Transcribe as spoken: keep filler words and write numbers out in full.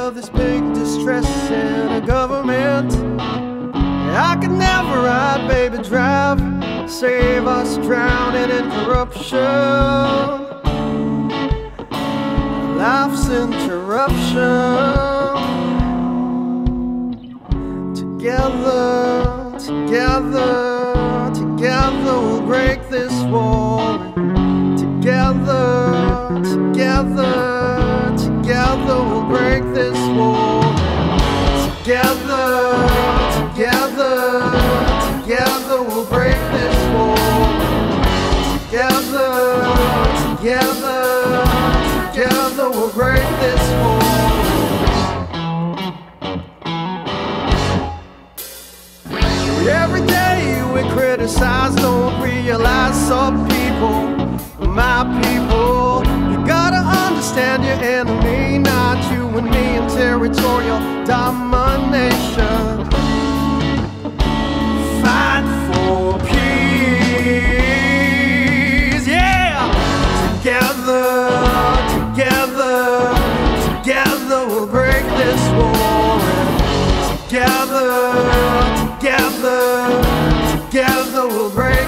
of this big distress in a government. I could never ride, baby, drive, save us drowning in corruption. Life's interruption. Together, together, together we'll break this war. Together, together, together we'll break this war. Together, together, together we'll break this war. Together, together, together we'll break this war. Every day we criticize, don't realize some people, my people. You gotta understand your enemy, not you and me in territorial domination. Fight for peace, yeah! Together, together, together we'll break this war. Together, together, together we'll break